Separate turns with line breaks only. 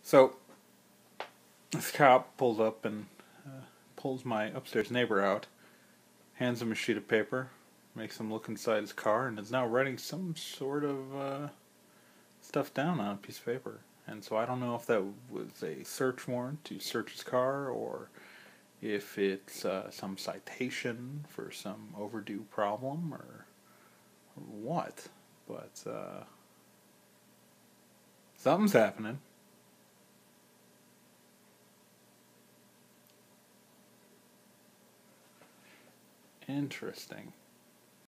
So this cop pulls up and pulls my upstairs neighbor out, hands him a sheet of paper, makes him look inside his car, and is now writing some sort of stuff down on a piece of paper. And so I don't know if that was a search warrant to search his car or if it's some citation for some overdue problem or what. But something's happening. Interesting.